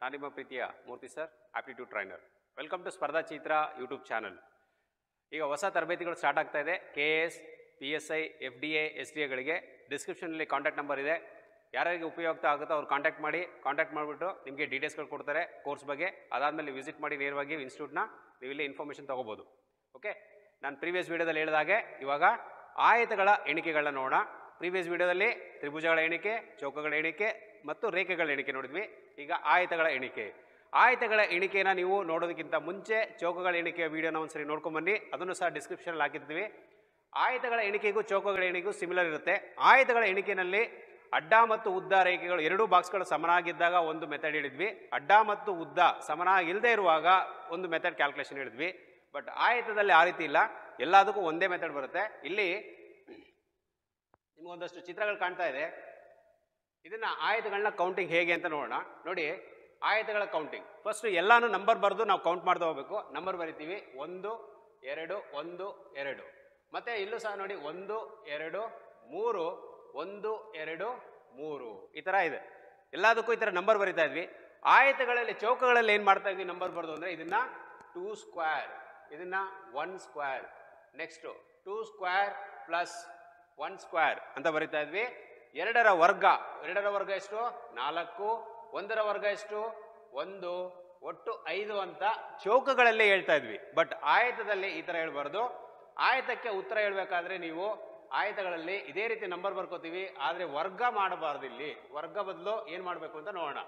ನಾನು ನಿಮ್ಮ ಪ್ರೀತಿಯ Murthy sir, aptitude trainer. Welcome to Spardhachaitra YouTube channel. ಈಗ ಹೊಸ ತರಬೇತಿಗಳು ಸ್ಟಾರ್ಟ್ ಆಗ್ತಾ ಇದೆ. KAS, PSI, FDA, SDAಗಳಿಗೆ ಡಿಸ್ಕ್ರಿಪ್ಷನಲ್ಲಿ ಕಾಂಟ್ಯಾಕ್ಟ್ ನಂಬರ್ ಇದೆ. ಯಾರಿಗೆ ಉಪಯುಕ್ತ ಆಗುತ್ತೋ ಅವ್ರು ಕಾಂಟ್ಯಾಕ್ಟ್ ಮಾಡಿಬಿಟ್ಟು ನಿಮಗೆ ಡೀಟೇಲ್ಸ್ಗಳು ಕೊಡ್ತಾರೆ ಕೋರ್ಸ್ ಬಗ್ಗೆ. ಅದಾದಮೇಲೆ ವಿಸಿಟ್ ಮಾಡಿ ನೇರವಾಗಿ ಇನ್ಸ್ಟಿಟ್ಯೂಟ್ನ ನೀವು ಇಲ್ಲಿ ಇನ್ಫಾರ್ಮೇಷನ್ ತೊಗೋಬೋದು. ಓಕೆ, ನಾನು ಪ್ರೀವಿಯಸ್ ವೀಡಿಯೋದಲ್ಲಿ ಹೇಳಿದಾಗೆ ಇವಾಗ ಆಯತಗಳ ಎಣಿಕೆಗಳನ್ನ ನೋಡೋಣ. ಪ್ರೀವಿಯಸ್ ವೀಡಿಯೋದಲ್ಲಿ ತ್ರಿಭುಜಗಳ ಎಣಿಕೆ, ಚೌಕಗಳ ಎಣಿಕೆ ಮತ್ತು ರೇಖೆಗಳ ಎಣಿಕೆ ನೋಡಿದ್ವಿ. ಈಗ ಆಯತಗಳ ಎಣಿಕೆನ ನೀವು ನೋಡೋದಕ್ಕಿಂತ ಮುಂಚೆ ಚೌಕಗಳ ಎಣಿಕೆಯ ವೀಡಿಯೋನ ಒಂದ್ಸರಿ ನೋಡ್ಕೊಂಬನ್ನಿ. ಅದನ್ನು ಸಹ ಡಿಸ್ಕ್ರಿಪ್ಷನಲ್ಲಿ ಹಾಕಿರ್ತೀವಿ. ಆಯತಗಳ ಎಣಿಕೆಗೂ ಚೌಕಗಳ ಎಣಿಕೆಗೂ ಸಿಮಿಲರ್ ಇರುತ್ತೆ. ಆಯತಗಳ ಎಣಿಕೆಯಲ್ಲಿ ಅಡ್ಡ ಮತ್ತು ಉದ್ದ ರೇಖೆಗಳು ಎರಡೂ ಬಾಕ್ಸ್ಗಳು ಸಮನಾಗಿದ್ದಾಗ ಒಂದು ಮೆಥಡ್ ಹೇಳಿದ್ವಿ. ಅಡ್ಡ ಮತ್ತು ಉದ್ದ ಸಮನಾಗಿಲ್ಲದೆ ಇರುವಾಗ ಒಂದು ಮೆಥಡ್ ಕ್ಯಾಲ್ಕುಲೇಷನ್ ಹೇಳಿದ್ವಿ. ಬಟ್ ಆಯತದಲ್ಲಿ ಆ ರೀತಿ ಇಲ್ಲ, ಎಲ್ಲದಕ್ಕೂ ಒಂದೇ ಮೆಥಡ್ ಬರುತ್ತೆ. ಇಲ್ಲಿ ನಿಮಗೊಂದಷ್ಟು ಚಿತ್ರಗಳು ಕಾಣ್ತಾ ಇದೆ. ಇದನ್ನ ಆಯತಗಳನ್ನ ಕೌಂಟಿಂಗ್ ಹೇಗೆ ಅಂತ ನೋಡೋಣ. ನೋಡಿ, ಆಯತಗಳ ಕೌಂಟಿಂಗ್ ಫಸ್ಟ್ ಎಲ್ಲಾನು ನಂಬರ್ ಬರೆದು ನಾವು ಕೌಂಟ್ ಮಾಡ್ತಾ ಹೋಗ್ಬೇಕು. ನಂಬರ್ ಬರಿತೀವಿ 1 2 1 2. ಮತ್ತೆ ಇಲ್ಲೂ ಸಹ ನೋಡಿ 1 2 3 1 2 3 ಈ ತರ ಇದೆ. ಎಲ್ಲದಕ್ಕೂ ಈ ತರ ನಂಬರ್ ಬರಿತಾ ಇದ್ವಿ. ಆಯತಗಳಲ್ಲಿ ಚೌಕಗಳಲ್ಲಿ ಏನ್ ಮಾಡ್ತಾ ಇದ್ವಿ ನಂಬರ್ ಬರೆದು ಅಂದ್ರೆ ಇದನ್ನ 2 ಸ್ಕ್ವೇರ್, ಇದನ್ನ 1 square, next 2 square plus 1 square ಅಂತ ಬರಿತಾ ಇದ್ವಿ. ಎರಡರ ವರ್ಗ ಎಷ್ಟು 4, 1ರ ವರ್ಗ ಎಷ್ಟು 1, ಒಟ್ಟು 5 ಅಂತ ಚೌಕಗಳಲ್ಲೇ ಹೇಳ್ತಾ ಇದ್ವಿ. ಬಟ್ ಆಯತದಲ್ಲಿ ಈ ತರ ಹೇಳ್ಬಾರ್ದು. ಆಯತಕ್ಕೆ ಉತ್ತರ ಹೇಳ್ಬೇಕಾದ್ರೆ ನೀವು ಆಯತಗಳಲ್ಲಿ ಇದೇ ರೀತಿ ನಂಬರ್ ಬರ್ಕೋತೀವಿ, ಆದ್ರೆ ವರ್ಗ ಮಾಡಬಾರ್ದು. ಇಲ್ಲಿ ವರ್ಗ ಬದಲು ಏನ್ ಮಾಡ್ಬೇಕು ಅಂತ ನೋಡೋಣ.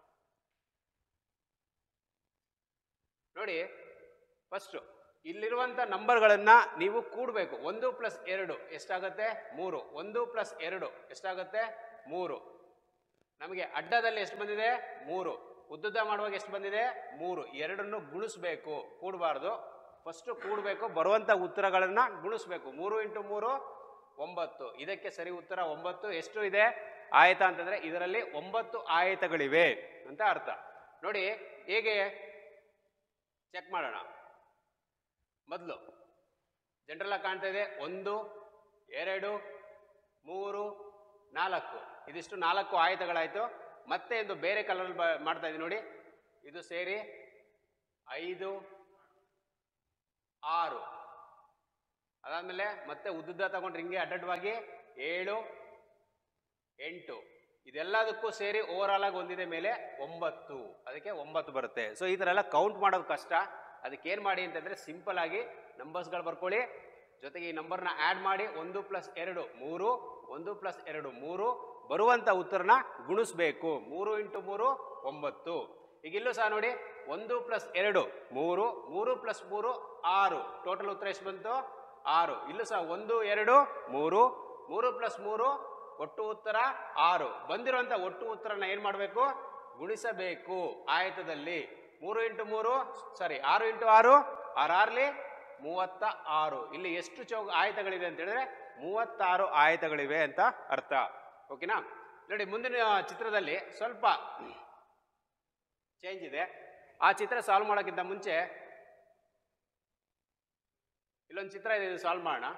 ನೋಡಿ, ಫಸ್ಟ್ ಇಲ್ಲಿರುವಂತ ನಂಬರ್ಗಳನ್ನ ನೀವು ಕೂಡಬೇಕು. 1 + 2 ಎಷ್ಟಾಗತ್ತೆ 3, 1 + 2 ಎಷ್ಟಾಗತ್ತೆ 3. ನಮಗೆ ಅಡ್ಡದಲ್ಲಿ ಎಷ್ಟು ಬಂದಿದೆ 3, ಉದ್ದುದ್ದ ಮಾಡುವಾಗ ಎಷ್ಟು ಬಂದಿದೆ 3. ಎರಡನ್ನು ಗುಣಿಸ್ಬೇಕು, ಕೂಡಬಾರ್ದು. ಫಸ್ಟ್ ಕೂಡಬೇಕು, ಬರುವಂತ ಉತ್ತರಗಳನ್ನ ಗುಣಿಸ್ಬೇಕು. 3 × 3 9. ಇದಕ್ಕೆ ಸರಿ ಉತ್ತರ 9. ಎಷ್ಟು ಇದೆ ಆಯತ ಅಂತಂದ್ರೆ ಇದರಲ್ಲಿ 9 ಆಯತಗಳಿವೆ ಅಂತ ಅರ್ಥ. ನೋಡಿ ಹೇಗೆ ಚೆಕ್ ಮಾಡೋಣ. ಮೊದಲು ಜನರಲ್ ಆಗಿ ಕಾಣ್ತಾ ಇದೆ 1 2 3 4. ಇದಿಷ್ಟು 4 ಆಯತಗಳಾಯ್ತು. ಮತ್ತೆ ಇದು ಬೇರೆ ಕಲರ್ ಮಾಡ್ತಾ ಇದ್ದೀವಿ ನೋಡಿ. ಇದು ಸೇರಿ 5 6. ಅದಾದ್ಮೇಲೆ ಮತ್ತೆ ಉದ್ದುದ್ದ ತಗೊಂಡ್ರೆ ಹಿಂಗೆ ಅಡ್ಡಡ್ಡವಾಗಿ 7 8. ಇದೆಲ್ಲದಕ್ಕೂ ಸೇರಿ ಓವರ್ ಆಲ್ ಆಗಿ ಒಂದಿದೆ ಮೇಲೆ 9. ಅದಕ್ಕೆ 9 ಬರುತ್ತೆ. ಸೊ ಈ ತರ ಎಲ್ಲ ಕೌಂಟ್ ಮಾಡೋದು ಕಷ್ಟ. ಅದಕ್ಕೆ ಏನ್ ಮಾಡಿ ಅಂತಂದ್ರೆ ಸಿಂಪಲ್ ಆಗಿ ನಂಬರ್ಸ್ಗಳು ಬರ್ಕೊಳ್ಳಿ, ಜೊತೆಗೆ ಈ ನಂಬರ್ನ ಆಡ್ ಮಾಡಿ 1 + 2 3, 1 + 2 3. ಬರುವಂತ ಉತ್ತರನ ಗುಣಿಸ್ಬೇಕು. 3 × 3 9. ಈಗ ಇಲ್ಲೂ ಸಹ ನೋಡಿ 1 + 2 3, 3 + 3 6. ಟೋಟಲ್ ಉತ್ತರ ಎಷ್ಟು ಬಂತು 6. ಇಲ್ಲೂ ಸಹ 1 2 3, 3 + 3 ಒಟ್ಟು ಉತ್ತರ 6. ಬಂದಿರುವಂತ ಒಟ್ಟು ಉತ್ತರನ ಏನ್ ಮಾಡಬೇಕು ಗುಣಿಸಬೇಕು ಆಯತದಲ್ಲಿ. 3 × 3 ಸಾರಿ 6 × 6 6 36. ಇಲ್ಲಿ ಎಷ್ಟು ಆಯತಗಳಿದೆ ಅಂತ ಹೇಳಿದ್ರೆ 36 ಆಯತಗಳಿವೆ ಅಂತ ಅರ್ಥ. ಓಕೆನಾ? ನೋಡಿ, ಮುಂದಿನ ಚಿತ್ರದಲ್ಲಿ ಸ್ವಲ್ಪ ಚೇಂಜ್ ಇದೆ. ಆ ಚಿತ್ರ ಸಾಲ್ವ್ ಮಾಡೋಕ್ಕಿಂತ ಮುಂಚೆ ಇಲ್ಲೊಂದು ಚಿತ್ರ ಇದೆ, ಇದು ಸಾಲ್ವ್ ಮಾಡೋಣ.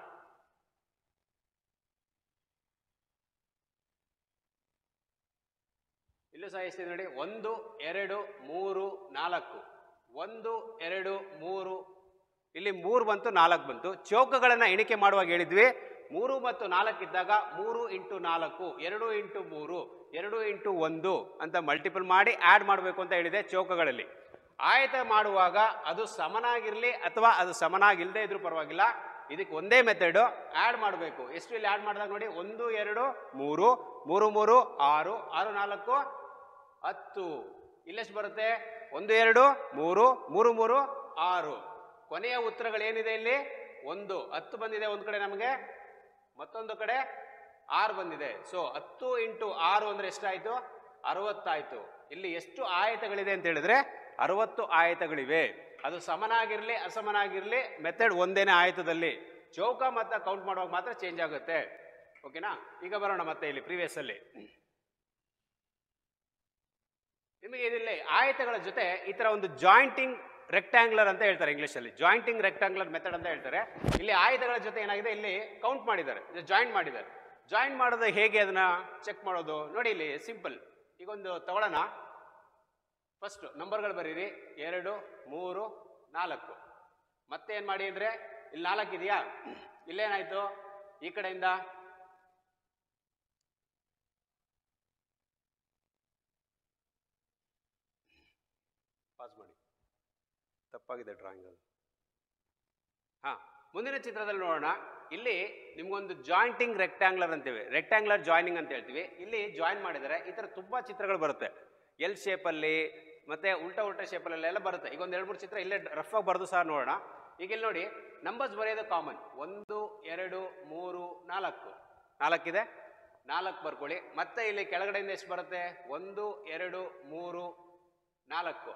ಇಲ್ಲೂ ಸಹ ಎಷ್ಟಿದೆ ನೋಡಿ 1 2 3 4. 1 2 3 ಇಲ್ಲಿ 3 ಬಂತು, 4 ಬಂತು. ಚೌಕಗಳನ್ನ ಎಣಿಕೆ ಮಾಡುವಾಗ ಹೇಳಿದ್ವಿ 3 ಮತ್ತು 4 ಇದ್ದಾಗ 3 × 4 2 × 3 2 × 1 ಅಂತ ಮಲ್ಟಿಪಲ್ ಮಾಡಿ ಆಡ್ ಮಾಡಬೇಕು ಅಂತ ಹೇಳಿದೆ. ಚೌಕಗಳಲ್ಲಿ ಆಯತ ಮಾಡುವಾಗ ಅದು ಸಮನಾಗಿರ್ಲಿ ಅಥವಾ ಅದು ಸಮನಾಗಿಲ್ಲದೆ ಇದ್ರೂ ಪರವಾಗಿಲ್ಲ, ಇದಕ್ಕೆ ಒಂದೇ ಮೆಥಡ್ ಆಡ್ ಮಾಡಬೇಕು. ಎಷ್ಟು ಇಲ್ಲಿ ಆಡ್ ಮಾಡಿದಾಗ ನೋಡಿ 1 2 3 3 3 6 6 4 10. ಇಲ್ಲೆಷ್ಟು ಬರುತ್ತೆ 1 2 3 3 3 6. ಕೊನೆಯ ಉತ್ತರಗಳೇನಿದೆ ಇಲ್ಲಿ 1 10 ಬಂದಿದೆ ಒಂದು ಕಡೆ, ನಮಗೆ ಮತ್ತೊಂದು ಕಡೆ 6 ಬಂದಿದೆ. ಸೊ 10 × 6 ಅಂದ್ರೆ ಎಷ್ಟಾಯ್ತು 60 ಆಯ್ತು. ಇಲ್ಲಿ ಎಷ್ಟು ಆಯತಗಳಿದೆ ಅಂತ ಹೇಳಿದ್ರೆ 60 ಆಯತಗಳಿವೆ. ಅದು ಸಮನಾಗಿರ್ಲಿ ಅಸಮನಾಗಿರ್ಲಿ ಮೆಥಡ್ ಒಂದೇನೆ ಆಯತದಲ್ಲಿ. ಚೌಕ ಮತ್ತೆ ಕೌಂಟ್ ಮಾಡುವಾಗ ಮಾತ್ರ ಚೇಂಜ್ ಆಗುತ್ತೆ. ಓಕೆನಾ? ಈಗ ಬರೋಣ ಮತ್ತೆ ಇಲ್ಲಿ ಪ್ರೀವಿಯಸ್ ಅಲ್ಲಿ ನಿಮಗೆ ಇದಿಲ್ಲಿ ಆಯತಗಳ ಜೊತೆ ಈ ತರ ಒಂದು ಜಾಯಿಂಟಿಂಗ್ ರೆಕ್ಟ್ಯಾಂಗ್ಯುಲರ್ ಅಂತ ಹೇಳ್ತಾರೆ ಇಂಗ್ಲಿಷಲ್ಲಿ. ಜಾಯಿಂಟಿಂಗ್ ರೆಕ್ಟ್ಯಾಂಗ್ಯುಲರ್ ಮೆಥಡ್ ಅಂತ ಹೇಳ್ತಾರೆ. ಇಲ್ಲಿ ಆಯತಗಳ ಜೊತೆ ಏನಾಗಿದೆ ಇಲ್ಲಿ ಕೌಂಟ್ ಮಾಡಿದ್ದಾರೆ, ಜಾಯಿಂಟ್ ಮಾಡಿದ್ದಾರೆ. ಜಾಯಿಂಟ್ ಮಾಡೋದು ಹೇಗೆ ಅದನ್ನ ಚೆಕ್ ಮಾಡೋದು ನೋಡಿ. ಇಲ್ಲಿ ಸಿಂಪಲ್. ಈಗ ಒಂದು ತಗೊಳ್ಳೋಣ, ಫಸ್ಟ್ ನಂಬರ್ಗಳು ಬರೀರಿ 2 3 4. ಮತ್ತೆ ಏನು ಮಾಡಿ ಅಂದರೆ ಇಲ್ಲಿ 4 ಇದೆಯಾ, ಇಲ್ಲೇನಾಯಿತು ಈ ಕಡೆಯಿಂದ ಪಾಸ್ ಮಾಡಿ, ತಪ್ಪಾಗಿದೆ ಡ್ರಾಯಿಂಗ್ ಅದು. ಹಾಂ, ಮುಂದಿನ ಚಿತ್ರದಲ್ಲಿ ನೋಡೋಣ. ಇಲ್ಲಿ ನಿಮ್ಗೊಂದು ಜಾಯಿಂಟಿಂಗ್ ರೆಕ್ಟ್ಯಾಂಗ್ಲರ್ ಅಂತೀವಿ, ರೆಕ್ಟ್ಯಾಂಗ್ಲರ್ ಜಾಯ್ನಿಂಗ್ ಅಂತ ಹೇಳ್ತೀವಿ. ಇಲ್ಲಿ ಜಾಯಿನ್ ಮಾಡಿದರೆ ಈ ಥರ ತುಂಬ ಚಿತ್ರಗಳು ಬರುತ್ತೆ, ಎಲ್ ಶೇಪಲ್ಲಿ ಮತ್ತೆ ಉಲ್ಟಾ ಶೇಪಲ್ಲೆಲ್ಲ ಬರುತ್ತೆ. ಈಗ ಒಂದು 2-3 ಚಿತ್ರ ಇಲ್ಲೇ ರಫ್ ಆಗಿ ಬರೆದು ಸಹ ನೋಡೋಣ. ಈಗ ಇಲ್ಲಿ ನೋಡಿ, ನಂಬರ್ಸ್ ಬರೆಯೋದು ಕಾಮನ್. 1 2 3 4 4 ಇದೆ, 4 ಬರ್ಕೊಳ್ಳಿ. ಮತ್ತೆ ಇಲ್ಲಿ ಕೆಳಗಡೆಯಿಂದ ಎಷ್ಟು ಬರುತ್ತೆ? 1 2 3 4.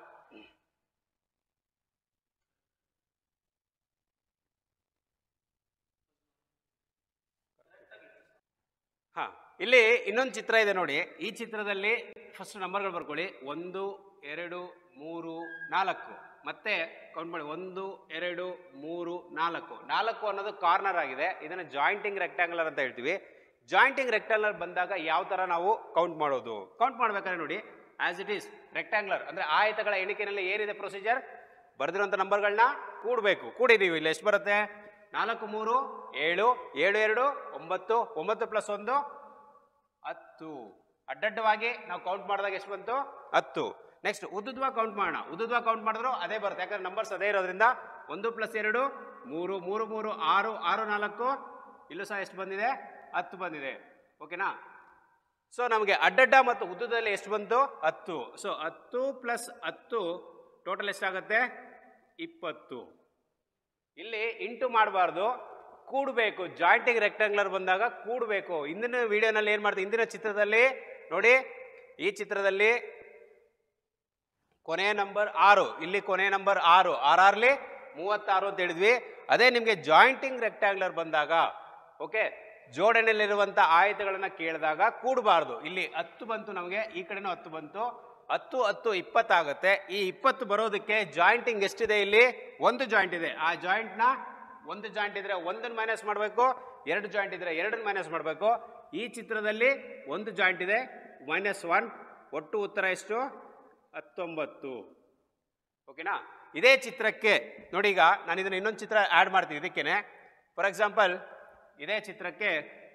ಹಾ, ಇಲ್ಲಿ ಇನ್ನೊಂದು ಚಿತ್ರ ಇದೆ ನೋಡಿ. ಈ ಚಿತ್ರದಲ್ಲಿ ಫಸ್ಟ್ ನಂಬರ್ಗಳು ಬರ್ಕೊಳ್ಳಿ. 1 2 3 4. ಮತ್ತೆ ಕೌಂಟ್ ಮಾಡಿ 1 2 3 4. 4 ಅನ್ನೋದು ಕಾರ್ನರ್ ಆಗಿದೆ. ಇದನ್ನ ಜಾಯಿಂಟಿಂಗ್ ರೆಕ್ಟ್ಯಾಂಗ್ಯುಲರ್ ಅಂತ ಹೇಳ್ತೀವಿ. ಜಾಯಿಂಟಿಂಗ್ ರೆಕ್ಟ್ಯಾಂಗ್ಯುಲರ್ ಬಂದಾಗ ಯಾವ ತರ ನಾವು ಕೌಂಟ್ ಮಾಡೋದು? ಕೌಂಟ್ ಮಾಡ್ಬೇಕಾದ್ರೆ ನೋಡಿ, ಆಸ್ ಇಟ್ ಈಸ್ ರೆಕ್ಟ್ಯಾಂಗ್ಯುಲರ್ ಅಂದ್ರೆ ಆಯತಗಳ ಎಣಿಕೆಯಲ್ಲಿ ಏನಿದೆ ಪ್ರೊಸೀಜರ್? ಬರೆದಿರುವಂತ ನಂಬರ್ಗಳನ್ನ ಕೂಡಬೇಕು. ಕೂಡಿದೀವಿ, ಇಲ್ಲಿ ಎಷ್ಟು ಬರುತ್ತೆ? 4 3 7 7 2 9 9 ಪ್ಲಸ್ 1 10. ಅಡ್ಡಡ್ಡವಾಗಿ ನಾವು ಕೌಂಟ್ ಮಾಡಿದಾಗ ಎಷ್ಟು ಬಂತು? 10. ನೆಕ್ಸ್ಟ್ ಉದ್ದುದ್ವಾಗಿ ಕೌಂಟ್ ಮಾಡೋಣ. ಉದ್ದುದ್ವಾಗಿ ಕೌಂಟ್ ಮಾಡಿದ್ರು ಅದೇ ಬರುತ್ತೆ, ಯಾಕಂದ್ರೆ ನಂಬರ್ಸ್ ಅದೇ ಇರೋದ್ರಿಂದ. 1 + 2 3 3 3 6 6 4. ಇಲ್ಲೂ ಸಹ ಎಷ್ಟು ಬಂದಿದೆ? 10 ಬಂದಿದೆ. ಓಕೆನಾ? ಸೊ ನಮಗೆ ಅಡ್ಡಡ್ಡ ಮತ್ತು ಉದ್ದದಲ್ಲಿ ಎಷ್ಟು ಬಂತು? 10. ಸೊ 10 + 10 ಟೋಟಲ್ ಎಷ್ಟಾಗುತ್ತೆ? 20. ಇಲ್ಲಿ ಇಂಟು ಮಾಡಬಾರ್ದು, ಕೂಡಬೇಕು. ಜಾಯಿಂಟಿಂಗ್ ರೆಕ್ಟ್ಯಾಂಗ್ಯುಲರ್ ಬಂದಾಗ ಕೂಡಬೇಕು. ಇಂದಿನ ವಿಡಿಯೋನಲ್ಲಿ ಏನು ಮಾಡ್ತೀವಿ? ಇಂದಿನ ಚಿತ್ರದಲ್ಲಿ ನೋಡಿ, ಈ ಚಿತ್ರದಲ್ಲಿ ಕೊನೆಯ ನಂಬರ್ 6, ಇಲ್ಲಿ ಕೊನೆಯ ನಂಬರ್ 6, 6 36 ಅಂತ ಹೇಳಿದ್ವಿ. ಅದೇ ನಿಮಗೆ ಜಾಯಿಂಟಿಂಗ್ ರೆಕ್ಟ್ಯಾಂಗ್ಯುಲರ್ ಬಂದಾಗ, ಓಕೆ, ಜೋಡಣೆಯಲ್ಲಿರುವಂಥ ಆಯತಗಳನ್ನ ಕೇಳಿದಾಗ ಕೂಡಬಾರ್ದು. ಇಲ್ಲಿ 10 ಬಂತು ನಮಗೆ, ಈ ಕಡೆನೂ 10 ಬಂತು. 10 10 20 ಆಗುತ್ತೆ. ಈ 20 ಬರೋದಕ್ಕೆ ಜಾಯಿಂಟಿಂಗ್ ಎಷ್ಟಿದೆ? ಇಲ್ಲಿ ಒಂದು ಜಾಯಿಂಟ್ ಇದೆ. ಆ ಜಾಯಿಂಟ್ನ ಒಂದು ಜಾಯಿಂಟ್ ಇದ್ರೆ ಒಂದನ್ನು ಮೈನಸ್ ಮಾಡಬೇಕು, 2 ಜಾಯಿಂಟ್ ಇದ್ರೆ 2 ಮೈನಸ್ ಮಾಡಬೇಕು. ಈ ಚಿತ್ರದಲ್ಲಿ ಒಂದು ಜಾಯಿಂಟ್ ಇದೆ, -1. ಒಟ್ಟು ಉತ್ತರ ಎಷ್ಟು? 19. ಓಕೆನಾ? ಇದೇ ಚಿತ್ರಕ್ಕೆ ನೋಡಿ, ಈಗ ನಾನು ಇದನ್ನು ಇನ್ನೊಂದು ಚಿತ್ರ ಆ್ಯಡ್ ಮಾಡ್ತೀನಿ ಇದಕ್ಕೇನೆ. ಫಾರ್ ಎಕ್ಸಾಂಪಲ್, ಇದೇ ಚಿತ್ರಕ್ಕೆ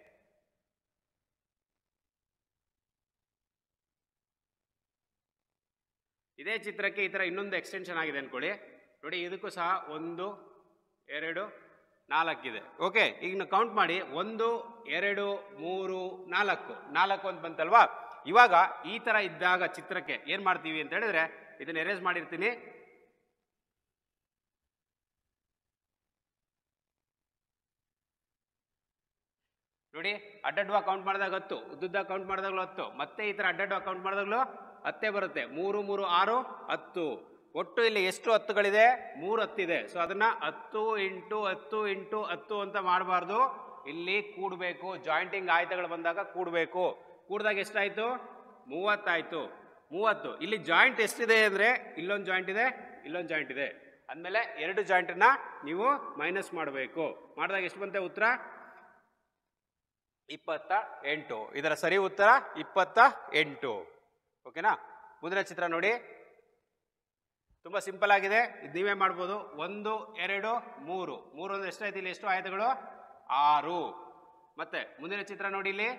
ಈ ಥರ ಇನ್ನೊಂದು ಎಕ್ಸ್ಟೆನ್ಷನ್ ಆಗಿದೆ ಅನ್ಕೊಳ್ಳಿ. ನೋಡಿ, ಇದಕ್ಕೂ ಸಹ 1 2 4 ಇದೆ. ಓಕೆ, ಈಗ ನಾವು ಕೌಂಟ್ ಮಾಡಿ 1 2 3 4 4 ಅಂತ ಬಂತಲ್ವಾ? ಇವಾಗ ಈ ತರ ಇದ್ದಾಗ ಚಿತ್ರಕ್ಕೆ ಏನ್ ಮಾಡ್ತೀವಿ ಅಂತ ಹೇಳಿದ್ರೆ, ಇದನ್ನ ಎರೇಸ್ ಮಾಡಿರ್ತೀನಿ. ನೋಡಿ, ಅಡ್ಡಡ್ವಾ ಕೌಂಟ್ ಮಾಡಿದಾಗ 10, ಉದ್ದುದ್ದ ಕೌಂಟ್ ಮಾಡಿದಾಗಲೂ 10, ಮತ್ತೆ ಈ ತರ ಅಡ್ಡಡ್ವಾ ಕೌಂಟ್ ಮಾಡಿದಾಗಲೂ 10 ಬರುತ್ತೆ. 3 3 6 10. ಒಟ್ಟು ಇಲ್ಲಿ ಎಷ್ಟು 10ಗಳಿದೆ? 3 10 ಇದೆ. ಸೊ ಅದನ್ನ 10 × 10 × 10 ಅಂತ ಮಾಡಬಾರ್ದು, ಇಲ್ಲಿ ಕೂಡಬೇಕು. ಜಾಯಿಂಟಿಂಗ್ ಆಯ್ತಗಳು ಬಂದಾಗ ಕೂಡಬೇಕು. ಕೂಡಿದಾಗ ಎಷ್ಟಾಯ್ತು? 30 ಆಯ್ತು. 30. ಇಲ್ಲಿ ಜಾಯಿಂಟ್ ಎಷ್ಟಿದೆ ಅಂದ್ರೆ, ಇಲ್ಲೊಂದು ಜಾಯಿಂಟ್ ಇದೆ, ಇಲ್ಲೊಂದು ಜಾಯಿಂಟ್ ಇದೆ. ಅಂದಮೇಲೆ 2 ಜಾಯಿಂಟನ್ನ ನೀವು ಮೈನಸ್ ಮಾಡಬೇಕು. ಮಾಡಿದಾಗ ಎಷ್ಟು ಬಂತೆ ಉತ್ತರ? 28. ಇದರ ಸರಿ ಉತ್ತರ 28. ಓಕೆನಾ? ಮುಂದಿನ ಚಿತ್ರ ನೋಡಿ, ತುಂಬಾ ಸಿಂಪಲ್ ಆಗಿದೆ. ಇದು ನೀವೇ ಮಾಡ್ಬೋದು. 1 2 3 3 ಅಂದ್ರೆ ಎಷ್ಟಾಯ್ತು? ಇಲ್ಲಿ ಎಷ್ಟು ಆಯತಗಳು? 6. ಮತ್ತೆ ಮುಂದಿನ ಚಿತ್ರ ನೋಡಿ, ಇಲ್ಲಿ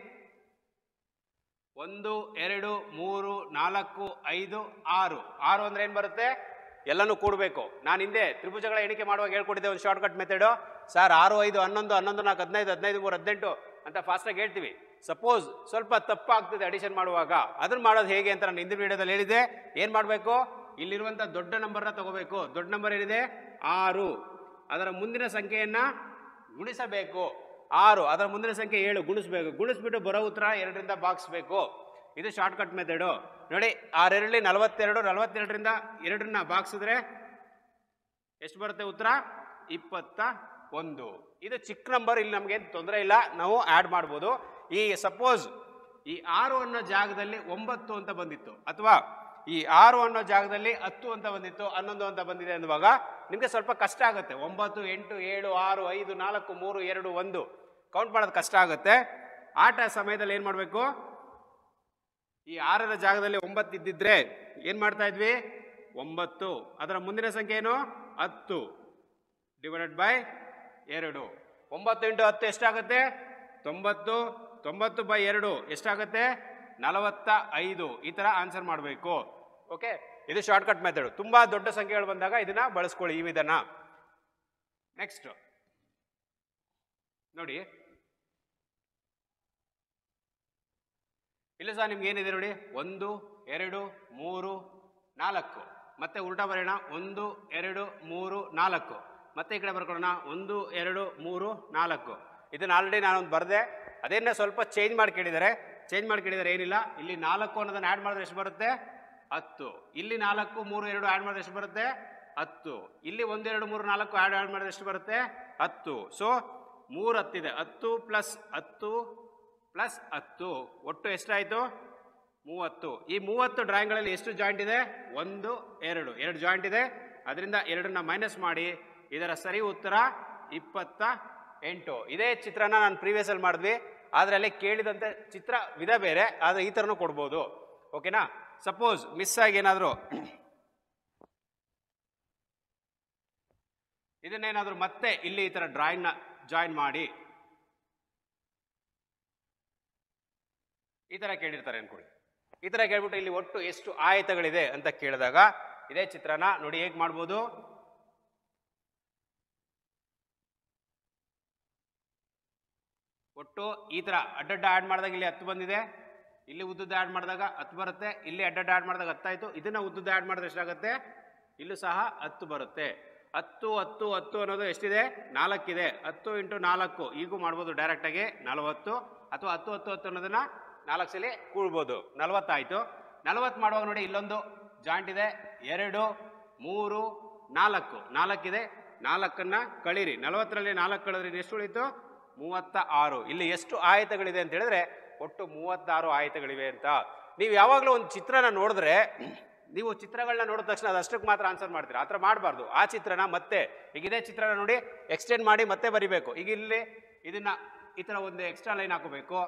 1 2 3 4 5 6 6 ಅಂದ್ರೆ ಏನ್ ಬರುತ್ತೆ? ಎಲ್ಲನೂ ಕೂಡಬೇಕು. ನಾನು ಹಿಂದೆ ತ್ರಿಭುಜಗಳ ಎಣಿಕೆ ಮಾಡುವಾಗ ಹೇಳ್ಕೊಟ್ಟಿದ್ದೆ ಒಂದು ಶಾರ್ಟ್ ಕಟ್ ಮೆಥಡ್. ಸರ್ 6 5 11 11 4 15 15 3 18 ಅಂತ ಫಾಸ್ಟಾಗಿ ಹೇಳ್ತೀವಿ. ಸಪೋಸ್ ಸ್ವಲ್ಪ ತಪ್ಪಾಗ್ತದೆ ಅಡಿಷನ್ ಮಾಡುವಾಗ, ಅದನ್ನ ಮಾಡೋದು ಹೇಗೆ ಅಂತ ನಾನು ಹಿಂದಿನ ವಿಡಿಯೋದಲ್ಲಿ ಹೇಳಿದ್ದೆ. ಏನ್ ಮಾಡಬೇಕು? ಇಲ್ಲಿರುವಂಥ ದೊಡ್ಡ ನಂಬರ್ನ ತಗೋಬೇಕು. ದೊಡ್ಡ ನಂಬರ್ ಏನಿದೆ? 6. ಅದರ ಮುಂದಿನ ಸಂಖ್ಯೆಯನ್ನ ಗುಣಿಸಬೇಕು. 6 ಅದರ ಮುಂದಿನ ಸಂಖ್ಯೆ 7 ಗುಣಿಸ್ಬೇಕು. ಗುಣಿಸ್ಬಿಟ್ಟು ಬರೋ ಉತ್ತರ 2ರಿಂದ ಭಾಗಿಸ್ಬೇಕು. ಇದು ಶಾರ್ಟ್ ಕಟ್ ಮೆಥಡು. ನೋಡಿ, 6 2 42, 42ರಿಂದ 2ನ್ನ ಭಾಗಿಸಿದ್ರೆ ಎಷ್ಟು ಬರುತ್ತೆ ಉತ್ತರ? 21. ಇದು ಚಿಕ್ಕ ನಂಬರ್, ಇಲ್ಲಿ ನಮ್ಗೆ ತೊಂದರೆ ಇಲ್ಲ, ನಾವು ಆ್ಯಡ್ ಮಾಡ್ಬೋದು. ಈ ಸಪೋಸ್ ಈ 6 ಅನ್ನೋ ಜಾಗದಲ್ಲಿ 9 ಅಂತ ಬಂದಿತ್ತು, ಅಥವಾ ಈ 6 ಅನ್ನೋ ಜಾಗದಲ್ಲಿ 10 ಅಂತ ಬಂದಿತ್ತು, 11 ಅಂತ ಬಂದಿದೆ ಅನ್ನುವಾಗ ನಿಮಗೆ ಸ್ವಲ್ಪ ಕಷ್ಟ ಆಗುತ್ತೆ. 9 8 7 6 5 4 3 2 1 ಕೌಂಟ್ ಮಾಡೋದು ಕಷ್ಟ ಆಗುತ್ತೆ. ಆಟ ಸಮಯದಲ್ಲಿ ಏನು ಮಾಡಬೇಕು? ಈ 6ರ ಜಾಗದಲ್ಲಿ 9 ಇದ್ದಿದ್ರೆ ಏನು ಮಾಡ್ತಾ ಇದ್ವಿ? 9. ಅದರ ಮುಂದಿನ ಸಂಖ್ಯೆ ಏನು? 10 ಡಿವೈಡೆಡ್ ಬೈ 2. 9 × 10 ಎಷ್ಟಾಗುತ್ತೆ? 90. 90 ಬೈ 2 ಎಷ್ಟಾಗುತ್ತೆ? 45. ಈ ಥರ ಆನ್ಸರ್ ಮಾಡಬೇಕು. ಓಕೆ, ಇದು ಶಾರ್ಟ್ಕಟ್ ಮೆಥಡ್. ತುಂಬ ದೊಡ್ಡ ಸಂಖ್ಯೆಗಳು ಬಂದಾಗ ಇದನ್ನ ಬಳಸ್ಕೊಳ್ಳಿ, ಈ ವಿಧಾನ. ನೆಕ್ಸ್ಟ್ ನೋಡಿ, ಇಲ್ಲ ಸರ್ ನಿಮ್ಗೆ ಏನಿದೆ ನೋಡಿ, 1 2 3 4. ಮತ್ತೆ ಉಲ್ಟಾ ಬರೋಣ, 1 2 3 4. ಮತ್ತೆ ಈ ಕಡೆ ಬರ್ಕೊಳ್ಳೋಣ, 1 2 3 4. ಇದನ್ನ ಆಲ್ರೆಡಿ ನಾನೊಂದು ಬರೆದೆ, ಅದೇನ ಸ್ವಲ್ಪ ಚೇಂಜ್ ಮಾಡಿ ಕೇಳಿದ್ದಾರೆ. ಏನಿಲ್ಲ, ಇಲ್ಲಿ 4 ಅನ್ನೋದನ್ನ ಆ್ಯಡ್ ಮಾಡಿದ್ರೆ ಎಷ್ಟು ಬರುತ್ತೆ? 10. ಇಲ್ಲಿ 4 3 2 ಆ್ಯಡ್ ಮಾಡಿದ್ರೆ ಎಷ್ಟು ಬರುತ್ತೆ? 10. ಇಲ್ಲಿ 1 2 3 4 ಆ್ಯಡ್ ಮಾಡಿದ್ರೆ ಎಷ್ಟು ಬರುತ್ತೆ? 10. ಸೊ 3 10 ಇದೆ, 10 + 10 + 10 ಒಟ್ಟು ಎಷ್ಟಾಯಿತು? 30. ಈ 30 ಡ್ರಾಯಿಂಗ್ಗಳಲ್ಲಿ ಎಷ್ಟು ಜಾಯಿಂಟ್ ಇದೆ? 1 2 ಜಾಯಿಂಟ್ ಇದೆ. ಅದರಿಂದ 2ನ್ನ ಮೈನಸ್ ಮಾಡಿ. ಇದರ ಸರಿ ಉತ್ತರ 28. ಇದೇ ಚಿತ್ರನ ನಾನು ಪ್ರೀವಿಯಸ್ ಅಲ್ಲಿ ಮಾಡಿದ್ವಿ, ಆದರೆ ಅಲ್ಲಿ ಕೇಳಿದಂತೆ ಚಿತ್ರ ವಿಧ ಬೇರೆ, ಆದರೆ ಈ ಥರನೂ ಕೊಡ್ಬೋದು. ಓಕೆನಾ? ಸಪೋಸ್ ಮಿಸ್ ಆಗಿ ಏನಾದರೂ ಇದನ್ನೇನಾದರೂ ಮತ್ತೆ ಇಲ್ಲಿ ಈ ಥರ ಡ್ರಾಯಿಂಗ್ನ ಜಾಯಿನ್ ಮಾಡಿ ಈ ಥರ ಕೇಳಿರ್ತಾರೆ ಅನ್ಕೊಳ್ಳಿ. ಈ ಥರ ಕೇಳ್ಬಿಟ್ಟು ಇಲ್ಲಿ ಒಟ್ಟು ಎಷ್ಟು ಆಯತಗಳಿದೆ ಅಂತ ಕೇಳಿದಾಗ ಇದೇ ಚಿತ್ರನ ನೋಡಿ ಹೇಗೆ ಮಾಡ್ಬೋದು. ಒಟ್ಟು ಈ ಥರ ಅಡ್ಡಡ್ಡ ಆ್ಯಡ್ ಮಾಡಿದಾಗ ಇಲ್ಲಿ 10 ಬಂದಿದೆ, ಇಲ್ಲಿ ಉದ್ದುದ್ದ ಆ್ಯಡ್ ಮಾಡಿದಾಗ 10 ಬರುತ್ತೆ, ಇಲ್ಲಿ ಅಡ್ಡಡ್ಡ ಆ್ಯಡ್ ಮಾಡಿದಾಗ 10 ಆಯಿತು. ಇದನ್ನು ಉದ್ದುದ್ದ ಆ್ಯಡ್ ಮಾಡಿದ್ರೆ ಎಷ್ಟಾಗುತ್ತೆ? ಇಲ್ಲೂ ಸಹ 10 ಬರುತ್ತೆ. 10 10 10 ಅನ್ನೋದು ಎಷ್ಟಿದೆ? 4 ಇದೆ. 10 × 4 ಈಗೂ ಮಾಡ್ಬೋದು ಡೈರೆಕ್ಟಾಗಿ 40, ಅಥವಾ 10 10 10 ಅನ್ನೋದನ್ನ 4 ಸಲ ಕೂಡ್ಬೋದು, 40 ಆಯಿತು. 40 ಮಾಡುವಾಗ ನೋಡಿ ಇಲ್ಲೊಂದು ಜಾಯಿಂಟ್ ಇದೆ, 2 3 4 4 ಇದೆ. 4ನ್ನ ಕಳೀರಿ, 40ರಲ್ಲಿ 4 ಕಳೆದ್ರಿ ಎಷ್ಟು ಉಳಿತು? 36. ಇಲ್ಲಿ ಎಷ್ಟು ಆಯತಗಳಿದೆ ಅಂತ ಹೇಳಿದ್ರೆ ಒಟ್ಟು 36 ಆಯತಗಳಿವೆ ಅಂತ. ನೀವು ಯಾವಾಗಲೂ ಒಂದು ಚಿತ್ರನ ನೋಡಿದ್ರೆ ನೀವು ಚಿತ್ರಗಳನ್ನ ನೋಡಿದ ತಕ್ಷಣ ಅದು ಅಷ್ಟಕ್ಕೆ ಮಾತ್ರ ಆನ್ಸರ್ ಮಾಡ್ತೀರಾ, ಆ ಥರ ಮಾಡಬಾರ್ದು. ಆ ಚಿತ್ರನ ಮತ್ತೆ ಈಗ ಇದೇ ಚಿತ್ರನ ನೋಡಿ ಎಕ್ಸ್ಟೆಂಡ್ ಮಾಡಿ ಮತ್ತೆ ಬರಿಬೇಕು. ಈಗ ಇಲ್ಲಿ ಇದನ್ನ ಈ ಥರ ಒಂದು ಎಕ್ಸ್ಟ್ರಾ ಲೈನ್ ಹಾಕೋಬೇಕು,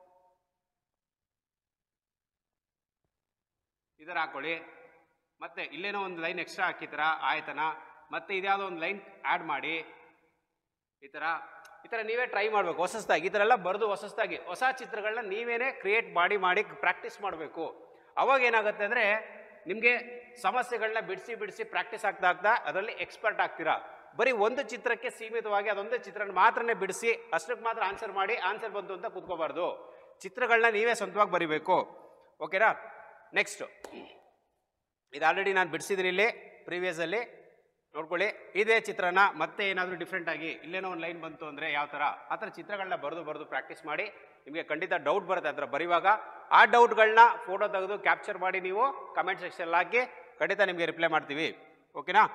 ಇದರ ಹಾಕೊಳ್ಳಿ. ಮತ್ತೆ ಇಲ್ಲೇನೋ ಒಂದು ಲೈನ್ ಎಕ್ಸ್ಟ್ರಾ ಹಾಕಿತರ ಆಯತನ, ಮತ್ತೆ ಇದ್ಯಾವುದೋ ಒಂದು ಲೈನ್ ಆ್ಯಡ್ ಮಾಡಿ ಈ ಥರ ನೀವೇ ಟ್ರೈ ಮಾಡಬೇಕು ಹೊಸದಾಗಿ. ಈ ಥರ ಎಲ್ಲ ಬರೆದು ಹೊಸದಾಗಿ ಹೊಸ ಚಿತ್ರಗಳನ್ನ ನೀವೇನೇ ಕ್ರಿಯೇಟ್ ಮಾಡಿ ಪ್ರಾಕ್ಟೀಸ್ ಮಾಡಬೇಕು. ಅವಾಗ ಏನಾಗುತ್ತೆ ಅಂದರೆ ನಿಮಗೆ ಸಮಸ್ಯೆಗಳನ್ನ ಬಿಡಿಸಿ ಪ್ರಾಕ್ಟೀಸ್ ಆಗ್ತಾ ಅದರಲ್ಲಿ ಎಕ್ಸ್ಪರ್ಟ್ ಆಗ್ತೀರಾ. ಬರೀ ಒಂದು ಚಿತ್ರಕ್ಕೆ ಸೀಮಿತವಾಗಿ ಅದೊಂದೇ ಚಿತ್ರನ ಮಾತ್ರನೇ ಬಿಡಿಸಿ ಅಷ್ಟಕ್ಕೆ ಮಾತ್ರ ಆನ್ಸರ್ ಮಾಡಿ ಆನ್ಸರ್ ಬಂತು ಅಂತ ಕೂತ್ಕೋಬಾರ್ದು. ಚಿತ್ರಗಳನ್ನ ನೀವೇ ಸ್ವಂತವಾಗಿ ಬರಿಬೇಕು. ಓಕೆನಾ? ನೆಕ್ಸ್ಟು ಇದು ಆಲ್ರೆಡಿ ನಾನು ಬಿಡಿಸಿದ್ದೀನಿ ಇಲ್ಲಿ ಪ್ರೀವಿಯಸಲ್ಲಿ ನೋಡ್ಕೊಳ್ಳಿ. ಇದೇ ಚಿತ್ರನ ಮತ್ತೆ ಏನಾದರೂ ಡಿಫ್ರೆಂಟ್ ಆಗಿ ಇಲ್ಲೇನೋ ಒಂದು ಲೈನ್ ಬಂತು ಅಂದರೆ ಯಾವ ಥರ, ಆ ಥರ ಚಿತ್ರಗಳನ್ನ ಬರೆದು ಪ್ರಾಕ್ಟೀಸ್ ಮಾಡಿ. ನಿಮಗೆ ಖಂಡಿತ ಡೌಟ್ ಬರುತ್ತೆ ಆ ಥರ ಬರೆಯುವಾಗ. ಆ ಡೌಟ್ಗಳನ್ನ ಫೋಟೋ ತೆಗೆದು ಕ್ಯಾಪ್ಚರ್ ಮಾಡಿ ನೀವು ಕಮೆಂಟ್ ಸೆಕ್ಷನ್ ಹಾಕಿ, ಖಂಡಿತ ನಿಮಗೆ ರಿಪ್ಲೈ ಮಾಡ್ತೀವಿ. ಓಕೆನಾ?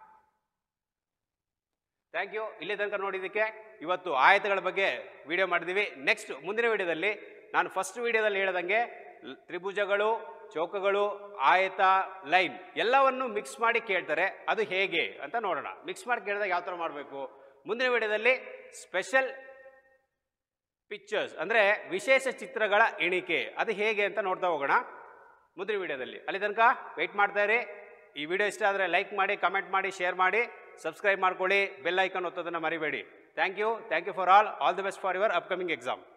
Thank you. ಇಲ್ಲಿ ತನಕ ನೋಡಿದ್ದಕ್ಕೆ. ಇವತ್ತು ಆಯತಗಳ ಬಗ್ಗೆ ವಿಡಿಯೋ ಮಾಡಿದ್ದೀವಿ. ನೆಕ್ಸ್ಟ್ ಮುಂದಿನ ವಿಡಿಯೋದಲ್ಲಿ ನಾನು ಫಸ್ಟ್ ವಿಡಿಯೋದಲ್ಲಿ ಹೇಳ್ದಂಗೆ ತ್ರಿಭುಜಗಳು, ಚೌಕಗಳು, ಆಯತ, ಲೈನ್ ಎಲ್ಲವನ್ನು ಮಿಕ್ಸ್ ಮಾಡಿ ಕೇಳ್ತಾರೆ. ಅದು ಹೇಗೆ ಅಂತ ನೋಡೋಣ. ಮಿಕ್ಸ್ ಮಾಡಿ ಕೇಳಿದಾಗ ಯಾವ ಥರ ಮಾಡಬೇಕು ಮುಂದಿನ ವಿಡಿಯೋದಲ್ಲಿ ಸ್ಪೆಷಲ್ ಪಿಕ್ಚರ್ಸ್ ಅಂದರೆ ವಿಶೇಷ ಚಿತ್ರಗಳ ಎಣಿಕೆ ಅದು ಹೇಗೆ ಅಂತ ನೋಡ್ತಾ ಹೋಗೋಣ ಮುಂದಿನ ವಿಡಿಯೋದಲ್ಲಿ. ಅಲ್ಲಿ ತನಕ ವೆಯ್ಟ್ ಮಾಡ್ತಾ ಇರಿ. ಈ ವಿಡಿಯೋ ಇಷ್ಟ ಆದರೆ ಲೈಕ್ ಮಾಡಿ, ಕಮೆಂಟ್ ಮಾಡಿ, ಶೇರ್ ಮಾಡಿ, ಸಬ್ಸ್ಕ್ರೈಬ್ ಮಾಡ್ಕೊಳ್ಳಿ, ಬೆಲ್ ಐಕಾನ್ ಒತ್ತೋದನ್ನು ಮರಿಬೇಡಿ. Thank you for all the best for your upcoming exam.